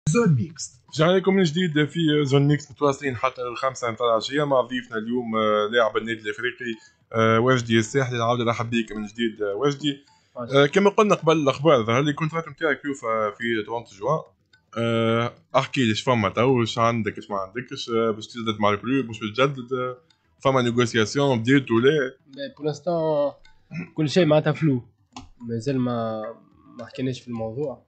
زون ميكس. رجعنا لكم من جديد في زون ميكس، متواصلين حتى الخمسة نتاع العشية مع ضيفنا اليوم لاعب النادي الافريقي وجدي الساحلي. العودة رحب بك من جديد وجدي. كما قلنا قبل الاخبار، ظهر لي الكونترات نتاعك يوفى في 30 جوان. احكي لي اش فما تو، اش عندك اش ما عندكش، باش تجدد مع الكلوب مش باش تجدد، فما نيغوسياسيون بديت ولا؟ بور لانستون كل شيء معناتها فلو، مازال ما حكيناش في الموضوع.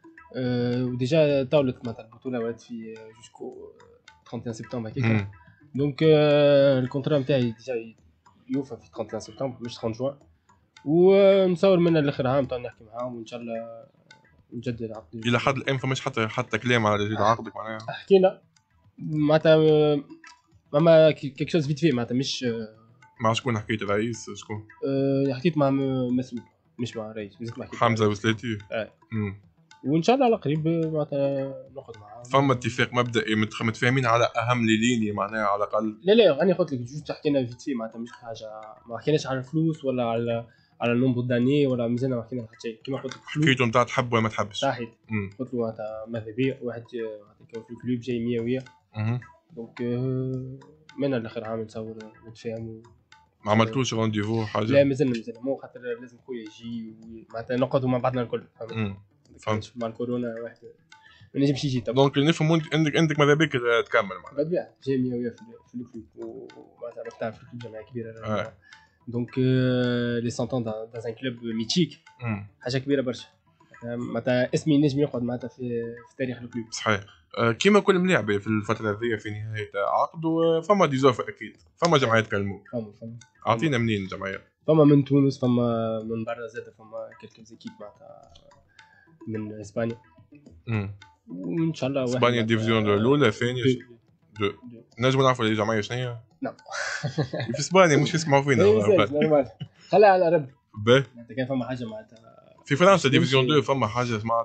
وديجا طاولت معناتها البطوله ولات في جوسكو 31 سبتمبر هكاك. دونك الكونترا نتاعي ديجا يوفى في 31 سبتمبر مش 30 جوان، ونصور من الاخر عام تو نحكي معاهم وان شاء الله نجدد العقد. الى حد الان فماش حتى كلام على جديد عقدك معناها؟ حكينا معناتها ما كيك شوز فيت في معناتها مش مع شكون حكيت؟ الرئيس شكون؟ حكيت مع مسؤول مش مع رئيس، مازلت ما حكيت حمزه وسلاتي. وان شاء الله على قريب معناتها ناخذ معاه. فما اتفاق مبدئي متفاهمين على اهم ليني معناها على الاقل؟ لا انا قلت لك جوست حكينا فيت في معناتها مش حاجه، ما حكيناش على الفلوس ولا على النومبر داني ولا مازال ما حكينا حتى شيء. كيما قلت لك حكيتوا نتاع تحب ولا ما تحبش؟ صحيح. قلت له معناتها ماذا بيا واحد كان في الكلوب جاي 100 وياه. دونك من الاخر عام نصور نتفاهموا. ما عملتوش رونديفو حاجه؟ لا مازال مو خاطر لازم خويا يجي معناتها نقعدوا مع بعضنا الكل. فهمت مع الكورونا واحد ما نجمش يجي. دونك نفهم عندك ماذا بك تكمل معناتها؟ بالطبيعه جاي 100 وياه في الكلوب، ومعناتها راك تعرف الكلوب جمعيه كبيره. دونك لي سونتون دان ان كلوب ميتيك، حاجه كبيره برشا. معناتها اسمي نجم يقعد معناتها في تاريخ الكلوب. صحيح. كيما كل ملاعب في الفتره هذه في نهايه عقد، وفما ديزوف اكيد، فما جمعيات كلموك. فما اعطينا منين جمعيات؟ فما من تونس، فما من برا زاد، فما كلكم زيكيب معناتها من اسبانيا. وان شاء الله اسبانيا ديفيزيون الاولى الثانيه دو. نجم نعرفوا الجمعيه شنو هي؟ نعم. في اسبانيا مش يسمعوا فينا. نورمال خليها على ربي. باهي كان فما حاجه معناتها في فرنسا ديفيزيون 2 فما حاجه سمعت؟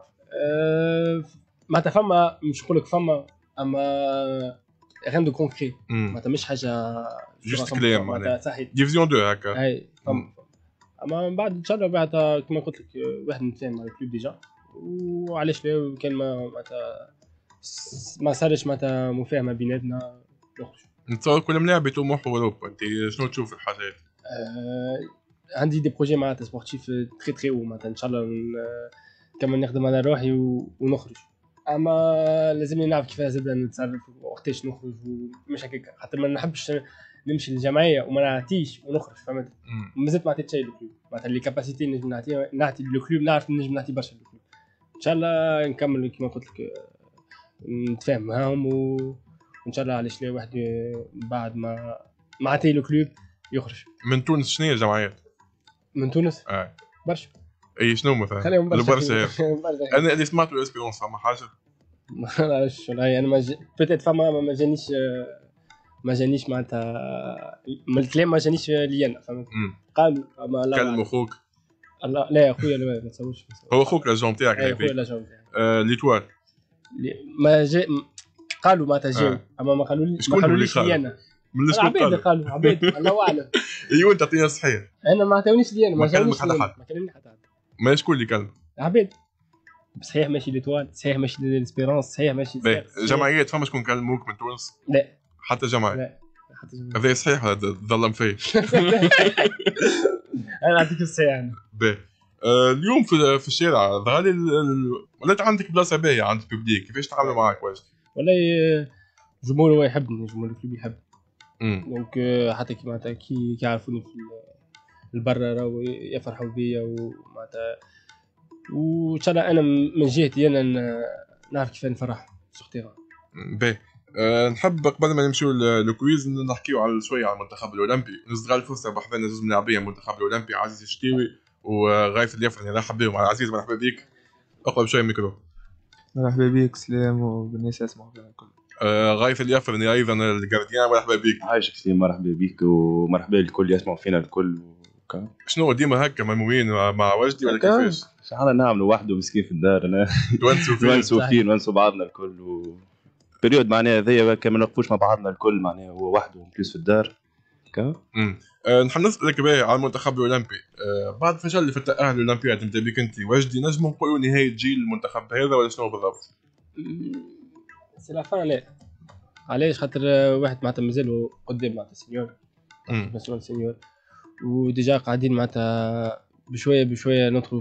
معناتها فما مش نقول لك فما، اما غير دو كونكري معناتها مش حاجه جوست كلام معناتها. صحيح ديفيزيون 2 هكا. اي فما. اما من بعد ان شاء الله بعد كما قلت لك واحد نتفاهم مع الكلوب ديجا، وعلاش لا كان معناتها ما صارش معناتها مفاهمه بيناتنا نخرج. نتصور كل ملاعب يطمحوا اوروبا، انت شنو تشوف الحاجات؟ عندي دي بروجي معناتها سبورتيف تري تري معناتها ان شاء الله كمان نخدم على روحي ونخرج. اما لازمني نعرف كيفاش زبده نتصرف وقتاش نخرج، ومش هكاك حتى ما نحبش نمشي للجمعيه وما نعطيش ونخرج. فهمت؟ مازلت ما عطيت شيء للكلوب، معناتها اللي كاباسيتي نجم نعطي للكلوب، نعرف نجم نعطي برشا للكلوب. ان شاء الله نكمل كما قلت لك نتفاهم معاهم، وان شاء الله علاش لا واحد بعد ما عطي الكلوب يخرج. من تونس شنو هي الجمعيات؟ من تونس برشا. اي شنو مثلا؟ خليهم برشا. انا اللي سمعت الاسبيرونس فما حاجه ما نعرفش والله. انا بوتيت فما ما جانيش معناتها من الكلام، ما جانيش لي انا. فهمت؟ قالوا اما كلم اخوك. الله لا يا خويا ما تصورش. هو اخوك لاجون تاعك؟ اي خويا لاجون تاعي. ليتوال ما جاء قالوا معناتها جاو، اما ما قالوليش لي انا. من العباد قالوا عباد الله اعلم. ايوه انت تعطينا صحيح. انا ما عطاونيش لي انا، ما كلمني حتى حد. ما شكون اللي كلم؟ عباد صحيح ماشي ليتوال، صحيح ماشي للاسبيرونس، صحيح ماشي جمعيات. فما شكون كلموك من تونس؟ لا حتى جمعيه. لا حتى جمعيه. هذا صحيح ولا ظلم فيه؟ انا نعطيك الصحيح انا. باهي. اليوم في الشارع ظهر لي ولات عندك بلاصه باهيه عند الببليك، كيفاش تعاملوا معاك واش؟ والله جمهور هو يحبني، جمهور الكلوب يحب. دونك حتى كي معناتها كي يعرفوني في البرا راهو يفرحوا بيا، ومعناتها وان شاء الله انا من جهتي انا نعرف كيف نفرح سختيرا. باهي. نحب قبل ما نمشيو للكويز نحكيو على شويه على المنتخب الاولمبي. نستغل الفرصه بحذنا زوج ملاعبيه المنتخب الاولمبي، عزيز الشتيوي وغايث اليفرني. نرحب بهم. على عزيز مرحبا بك، اقرب شويه الميكرو. مرحبا بك سلام وبالناس يسمعوا فينا الكل. غايث اليفرني ايضا الجارديان، مرحبا بك. عايشك سلام، مرحبا بك ومرحبا للكل يسمعوا فينا الكل. شنو ديما هكا ممومين مع وجدي ولا كيفاش؟ شحال نعملوا وحده مسكين في الدار انا. نونسوا فيه بعضنا الكل بريود معناها هذيا كما نوقفوش مع بعضنا الكل، معناها هو وحده بليس في الدار. نحب نسألك باهي على المنتخب الأولمبي. بعد فشل في التأهل الأولمبياد نتا بيك أنت وجدي، نجم نقولوا نهاية جيل المنتخب هذا ولا شنو بالضبط؟ سي لا فان لا علاش خاطر واحد معناتها مازال قدام معناتها سينيور ناسيونال سينيور وديجا قاعدين معناتها بشويه ندخلوا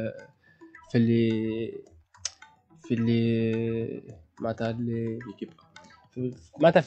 في اللي معناتها اللي معناتها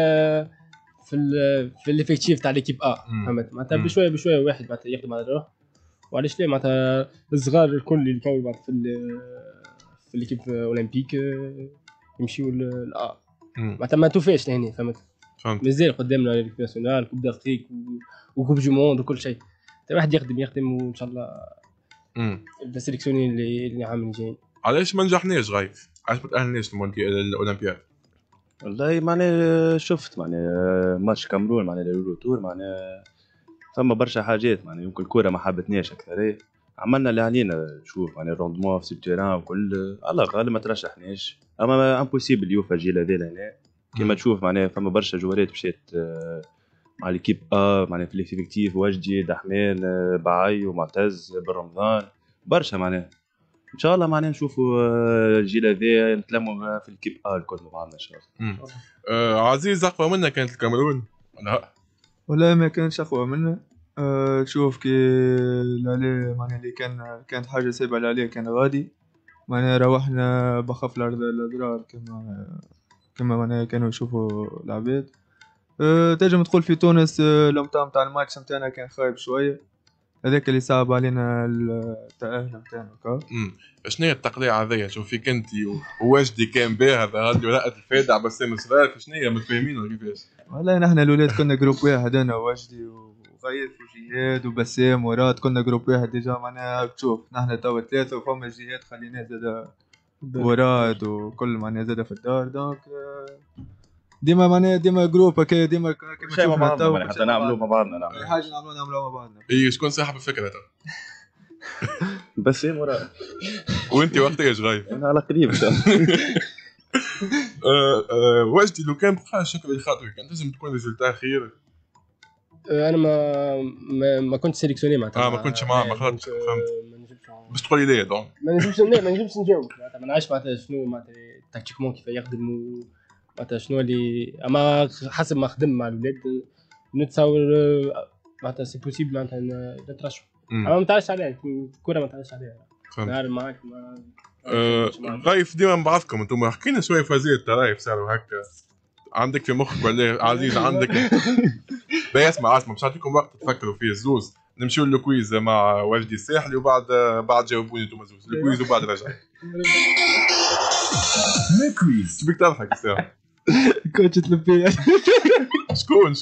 في الافكتيف تاع ليكيب فهمت معناتها بشويه واحد معناتها يخدم على روحه وعلاش لا معناتها الصغار الكل اللي كانوا معناتها في ليكيب اولمبيك يمشيو معناتها ما توفاش لهنا فهمت مازال قدامنا ليكيب ناسيونال كوب دافريك وكوب دو موند وكل شيء واحد يخدم وان شاء الله السيليكسيوني اللي عام جايين. علاش ما نجحناش غايف؟ علاش ما تاهلناش للاولمبياد؟ والله معناها شفت معناها ماتش كامرون معناها لو تور معناها ثم برشا حاجات معناها يمكن الكره ما حبتناش اكثر عملنا اللي علينا تشوف معناها الروندمون في التيران وكل على الاقل ما ترشحناش اما امبوسيبل يوفا الجيل هذا لهنا كيما تشوف معناها فما برشا جوارات مشات مع ليكيب معناها في الافكتيف وجدي دحمان بعي ومعتز بن رمضان برشا معناها ان شاء الله معناها نشوفوا الجيل هذا نتلموا في الكيب الكل مع بعضنا ان شاء الله. عزيز اقوى منا كانت الكاميرون لا ولا ما كانش اقوى منا. تشوف كي العلي معناها اللي كانت حاجه سابعه العلي كان غادي معناها روحنا بخف الاضرار كما معناها كانوا يشوفوا العباد. تنجم تقول في تونس الامتاع نتاع الماتش نتاعنا كان خايب شويه هذاك اللي صعب علينا التأهل نتاعنا شنو هي التقليعه هذيا؟ شوف فيك انت وواجدي كان باهي غادي ورقه الفادع بسام صغار شنو هي متفاهمين ولا كيفاش؟ والله نحن الاولاد كنا جروب واحد انا وواجدي وغيث وجهاد وبسام وراد كنا جروب واحد ديجا معناها تشوف نحن توا ثلاثه وفما جهاد خليناه زاد وراد وكل معناها زاد في الدار دونك ديما معناها ديما جروب هكا ديما كيما شيء مع بعضنا حتى نعملوا مع بعضنا نعملوا حاجه نعملوها مع بعضنا. اي شكون صاحب الفكره بس ورا وانت وقت ايش غايب؟ انا على قريب ان شاء الله. واجدي لو كان بقى شكل خاطري كان لازم تكون ريزلتا خير. انا ما كنت سيليكسيوني معناتها ما كنتش معاه ما خلطتش فهمت بس تقولي ليه دونك ما نجمش نجاوب معناتها ما نعرفش معناتها شنو معناتها تاكتيكمون كيف يخدم معناتها شنو اللي اما حسب ما خدم مع الولاد نتصور معناتها سي بوسيبل معناتها نترشحوا اما ما تعرفش عليها الكره ما تعرفش عليها نهار معاك غايف ديما من بعضكم انتم حكينا شويه فازيه الترايف صاروا هكا عندك في مخك ولا عزيز عندك اسمع مش هعطيكم وقت تفكروا فيه الزوز نمشيو للكويز مع واجدي الساحلي بعد جاوبوني انتم زوز الكويز وبعد رجع الكويز تبيك تضحك الساعه كوتش تلبيه شكون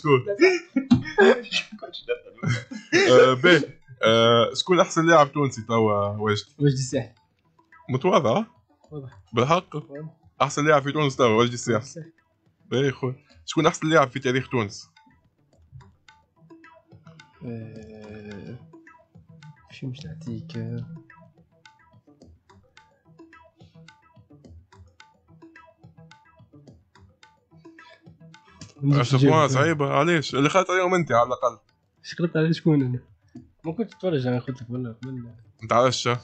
باهي شكون احسن لاعب تونسي توا واجدي الساحلي متواضع بالحق احسن لاعب في تونس توا واجدي الساحلي باهي خويا شكون احسن لاعب في تاريخ تونس شو مش نعطيك اشوفها صعيبه علاش اللي خاطر اليوم انت على الاقل شكرت على شكون انا ما كنت تتفرج انا قلت لك والله انت علاش شكون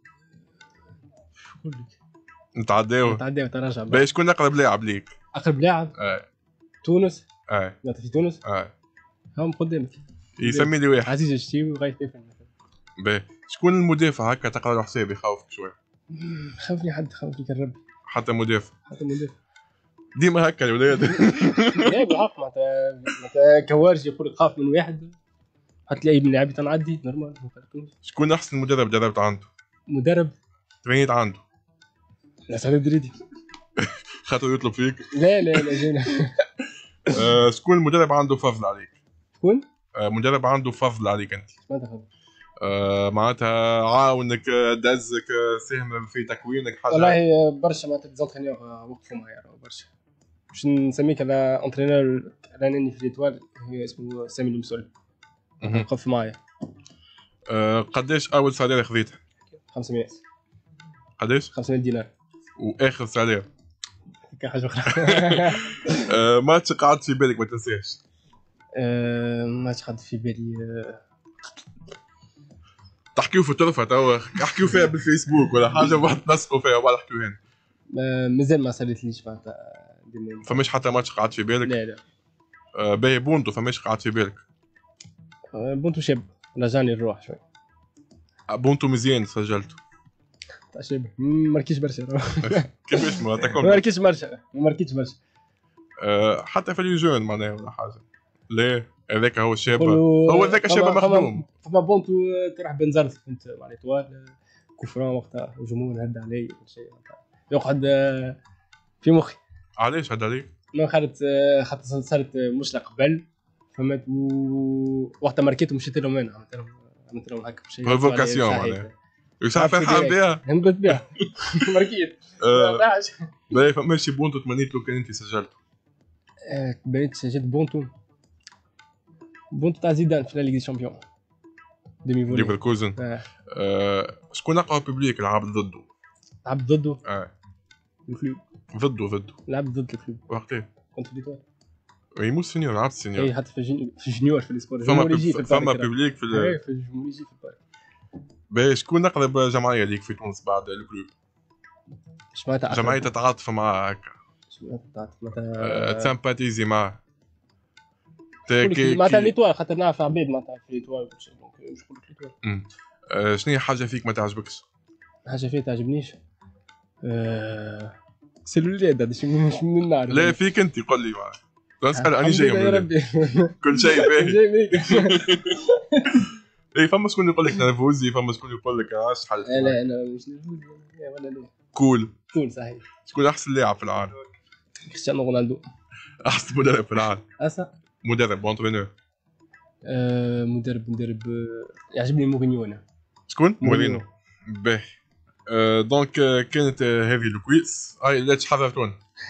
لك نتعداو تراجع باش شكون اقرب لاعب ليك اقرب لاعب تونس لا في تونس هم قدامك يسمي لي واحد عزيز الشتيوي وغايث تافه باهي شكون المدافع هكا تقرا له حساب يخوفك شويه خوفني خوفني كان ربي حتى مدافع ديما هكا الولاد لا بالحق معناتها كوارج يقول خاف من واحد حتلاقي من لعيبه تنعدي نورمال. شكون احسن مدرب جربت عنده؟ مدرب ترينيت عنده؟ لا سعد دريدي خاطر يطلب فيك؟ لا جينا. شكون المدرب عنده فضل عليك؟ شكون؟ مدرب عنده فضل عليك انت؟ معناتها معناتها عاونك دزك ساهم في تكوينك حاجه؟ والله برشا معناتها زونترينور وقفوا معايا برشا باش نسميك على انترينور راني في ليتوال هي اسمه سامي المسؤول وقف معايا. قداش اول سالير خذيته؟ 500. قداش؟ 500 دينار. واخر سالير؟ كحاجه اخرى. ماتش قعد في بالك ما تنساش؟ ماتش قعد في بالي تحكيو في الطرفه توا احكيو فيها بالفيسبوك ولا حاجه واحد تنسقوا فيها ولا احكيو هنا مازال ما صارتليش معناتها فماش حتى ماتش قعد في بالك؟ لا لا. باهي بونتو فماش قعد في بالك؟ بونتو شاب رجعني الروح شوي. بونتو مزيان سجلته. شاب ماركيش برشا. كيفاش ما ماركيش برشا. حتى في الجون معناها ولا حاجه. لا هذاك هو الشاب، هو ذاك شاب مخدوم. فما بونتو تروح بنزرت كنت معناتها طوال كفران وقتها الجمهور هد علي كل شيء يقعد في مخي. علاش هد عليك؟ ما خاطر صارت مش قبل فهمت وقتها ماركيتو مشيت لهم انا عملت لهم هكا شيء بروفوكاسيون معناها يصح فرحان بها نبت بها ماركيت لا فماشي بونتو تمنيت لو كان انت سجلته. بنيت سجلت بونتو تاع زيدان في لا ليغ دي شامبيون ليفركوزن. شكون اقوى بوبليك لعب ضده؟ لعب ضده؟ الكلوب. ضده لعب ضد الكلوب وقتها كنت في ليتوال. اي مو السينيور لعبت السينيور. اي حتى في الجونيور في الاسبور فما بوبليك في الجمهور يجي في البارك. باش شكون اقرب جمعيه ليك في تونس بعد الكلوب؟ اش معناتها جمعيه تتعاطف معاه هكا؟ اش معناتها تتعاطف معناتها تسامباتيزي معاه معناتها ليتوال خاطر نعرف عباد معناتها في ليتوال وكل شيء دونك مش نقول لك ليتوال. شنو هي حاجه فيك ما تعجبكش؟ حاجه فيها تعجبنيش سلولات هذا مش من النار. لا فيك انت قول لي معاه تسأل اني جاي يا ربي كل شيء باهي جاي بيك. اي فما شكون يقول لك نرفوزي فما شكون يقول لك عاش حل. لا انا مش نرفوز ولا لا كول صحيح. شكون احسن لاعب في العالم؟ كريستيانو رونالدو. احسن مدرب في العالم؟ مدرب انترينور. مدرب يعجبني مورينيو انا. شكون؟ مورينيو. باهي دونك كانت هذه الكويس هاي اللي تحررتونا.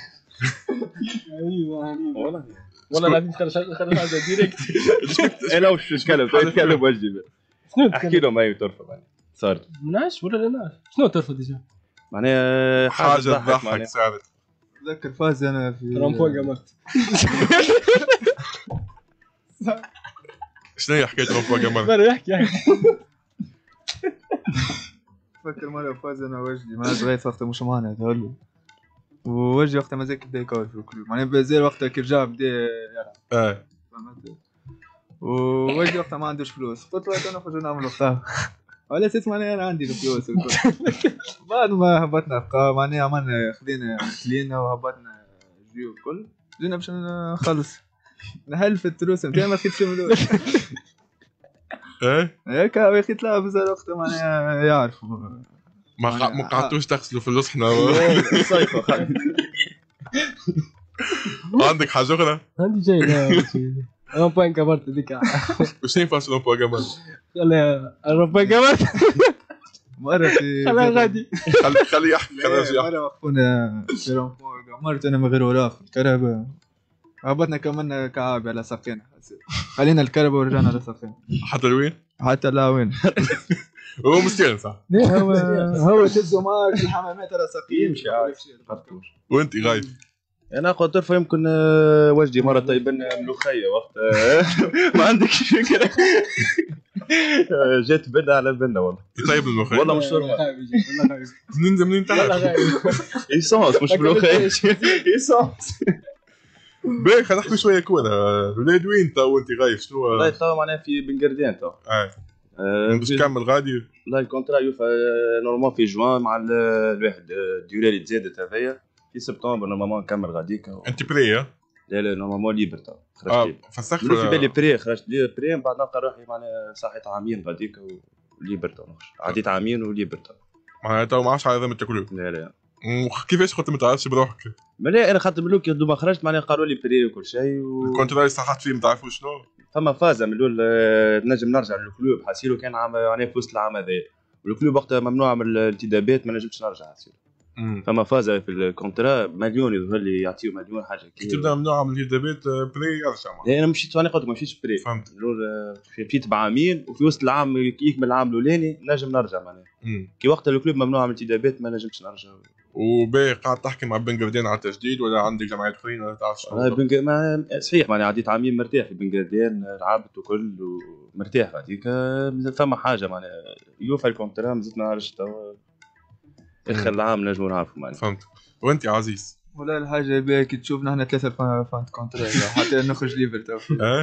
والله العظيم خرج هذا ديريكت. انا وش نتكلم وجهي شنو احكي لهم هاي ترفض يعني صارت مناش ولا لا نعرف شنو ترفض ديجا معناها حاجه تضحك صارت. اتذكر فاز انا في رامبو قمرت. شنو هي حكايه رامبو قمرت؟ برا يحكي فكر مرة فاز انا وجدي ما صغير وقتها مش معنا تقول ووجدي وقتها مازال بدا يكور في الكلوب معناها بازال وقتها كي رجع بدا يلعب فهمت. ووجدي وقتها ما عندوش فلوس قلت له انا نخرج نعمل وقتها ولا اساس معناها انا عندي الفلوس بعد ما هبطنا بقى معناها عملنا خذينا كلينا وهبطنا جيو الكل جينا باش نخلص نحل في التروس نتاعي ما خديتش فلوس. هيك اخي طلع بزاف وقتها معناها يعرف ما قعدتوش تغسلوا في اللصحنا صيفه. عندك حاجه اخرى؟ عندي جاي لا رامبو قمرت هذيك. وش ينفع رامبو قمرت؟ خليها رامبو قمرت مرة في خليها غادي خلي يحكي مرة وقفونا في رامبو قمرت انا من غير وراق الكهرباء هبطنا كمان كعاب على ساقين خلينا الكهرباء ورجعنا على ساقين حتى لوين؟ حتى لا وين هو مسكين صح؟ هو تبدو معك الحمامات على ساقين يمشي عادي. وانت غايب انا قلت طرفه يمكن وجدي مره طيبن ملوخيه وقت ما عندكش فكره جات بنا على بنا والله طيب الملوخيه والله مش نورمال منين تحت ايسونس مش ملوخيه ايسونس. باهي خلينا نحكي شويه كوره. ولاد وين تو وانت غايب شنو؟ والله تو معناها في بنقردين تو باش تكمل غادي. والله الكونترا يوفى نورمال في جوان مع الواحد الديوري اللي تزادت هذيا في سبتمبر نورمالمون نكمل غاديك. انت بري؟ لا نورمالمون ليبر تو خرجت فسخت في بالي بري خرجت بري بعد نلقى روحي معناها صحيت عامين غاديك وليبر تو عديت عامين وليبر تو معناها تو ما عادش على ذمة الكلوب. لا كيفاش كنت ما تعرفش بروحك؟ لا انا خاطر ملوك دوما خرجت معناها قالوا لي بري وكل شيء الكونترا صححت فيه ما تعرفوش شنو فما فازه من الاول نجم نرجع للكلوب حاسيلو كان عام يعني في وسط العام هذا والكلوب وقتها ممنوع من الانتدابات ما نجمش نرجع حاسيلو. فما فازه في الكونترا مليون يظهر لي يعطيو مليون حاجه كي تبدا ممنوع من الانتدابات بري يرجع. انا مشيت انا قلت ما مشيتش بري فهمت مشيت بعامين وفي وسط العام يكمل العام الاولاني نجم نرجع معناها كي وقت الكلوب ممنوع من الانتدابات ما نجمش نرجع. وباقي قاعد تحكي مع بنقردين على التجديد ولا عندك جمعيات اخرين ولا تعرف شنو؟ صحيح معناها عديت عامين مرتاح في بنقردين لعبت وكل ومرتاح هذيك فما حاجه معناها يوفى الكونترا مازلت نعرفش توا اخر العام نجمو نعرفوا معناها. فهمت. وانت يا عزيز؟ ولا الحاجه باهي كي تشوفنا احنا ثلاثه فانت كونترا حتى نخرج ليفر تو.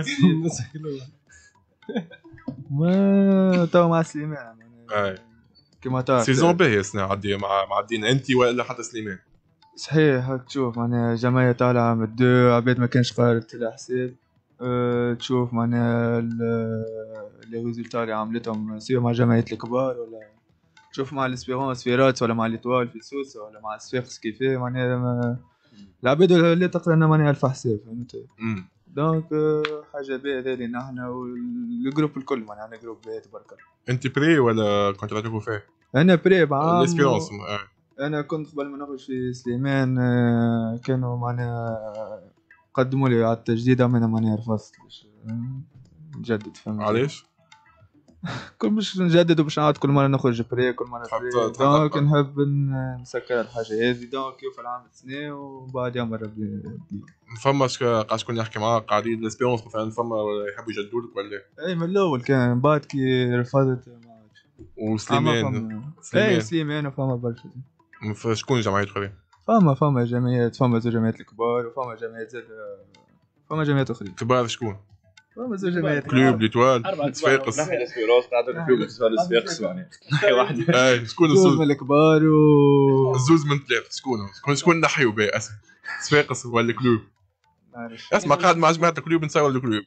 ما تو مع سليمان كما تعرف سيزون باهي السنه عدي مع عدينا انت ولا حتى سليمان. صحيح. هاك تشوف معناها جمعية طالعة من الدو عباد ما كانش قارب تلا حساب. تشوف معناها لي ريزولتا اللي عملتهم سواء مع جمعية الكبار ولا تشوف مع الاسبيرونس في راتس ولا مع ليتوال في سوسة ولا مع الصفاقس كيفاه معناها العباد اللي تقرا لنا معناها الف حساب فهمت. دونك حاجة باهية هذه نحنا والجروب الكل معناها عندنا جروب باهي تبارك الله. انت بري ولا كنت راكو فيه؟ انا بري بعام الاسبيرونس. انا كنت قبل ما نخرج في سليمان كانوا معناها قدموا لي على التجديد اما انا ماني رفضت باش نجدد فهمت. علاش؟ كل باش نجدد وباش نعاود كل مره نخرج بري كل مره بري دونك نحب نسكر الحاجه هذه دونك يوفى العام سنه وبعد يوم ربي. فماش قاعد شكون يحكي معاك قاعدين الاسبيرونس مثلا فما يحبوا يجدوا لك ولا؟ اي من الاول كان بعد كي رفضت ما عادش. وسليمان سليمان وفما برشا. شكون جمعيات اخرين؟ فما جمعيات فما زوج جمعيات الكبار وفما جمعيات زاد فما جمعيات اخرين. كبار شكون؟ فما زوج جمعيات كلوب ليتوال صفاقس. نحن الاسبيرونس قاعدين كلوب صفاقس معناها واحد. اي شكون زوج من الكبار الزوز من ثلاثة شكون نحيو بيه اسف صفاقس ولا كلوب؟ اسمع قاعد مع جماعة كلوب نساوي الكلوب.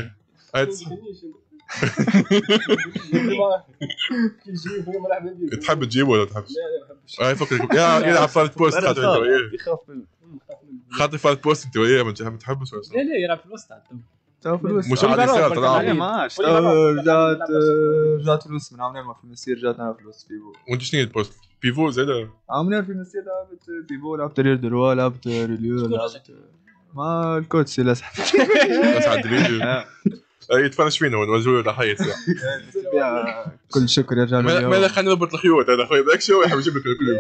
تحب تجيبه ولا تحبش؟ لا ما فكرك يلعب فالت بوست خاطر فالت بوست انت وياه ما تحبش ولا؟ لا يلعب في الوسط تو في الوسط مش على اليسار تلعب ما عادش رجعت الوسط من عمرنا ما في المسير رجعت انا في الوسط بيفو. وانت شنو البوست بيفو زاد عمرنا في المسير لعبت بيفو لعبت رير دروا لعبت ريليو لعبت مع الكوتش لسه اسعد ريليو يتفرج فينا ونوجهوا له ضحيه كل شكر يرجع له. ما خلينا نربط الخيوط هذا خويا ذاك شو يحب يجيب لك الكلوب.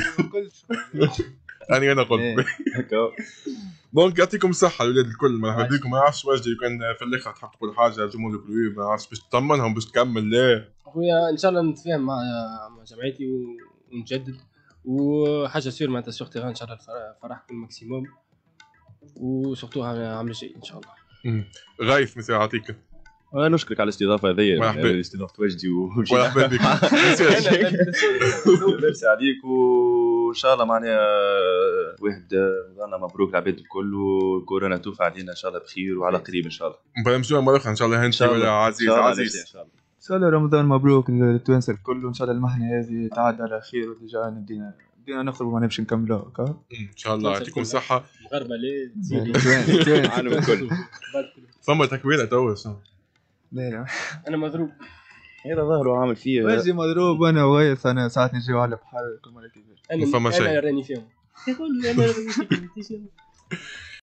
انا قلت دونك يعطيكم الصحه الاولاد الكل ما نهديكم. ما نعرفش واش كان في الاخر تحب تقول حاجه جمهور الكلوب ما نعرفش باش تطمنهم باش تكمل. لا خويا ان شاء الله نتفاهم مع جمعيتي ونجدد وحاجه سير معناتها سورتي ان شاء الله فرحكم الماكسيموم وسورتو عام الجاي ان شاء الله. غايف مثل يعطيك. انا نشكرك على الاستضافه هذه استضافه وجدي مرحبا بك. ميرسي عليك وان شاء الله معناها واحد رمضان مبروك للعباد الكل وكورونا توفى علينا ان شاء الله بخير وعلى قريب ان شاء الله. بنمشيو مره اخرى ان شاء الله انت ولا عزيز ان شاء الله رمضان مبروك للتوانسه الكل وان شاء الله المحنه هذه تعدى على خير وديجا بدينا نخرج وما نمشي نكملوها ان شاء الله. يعطيكم الصحه مغربه ليه توين عنهم الكل. فما تكويره تو لا انا مضروب هذا ظهره عامل فيه واجي مضروب انا وغيث انا ساعات نجي على البحر كل مره كيفاش فما شيء انا راني فيهم يقول انا راني فيهم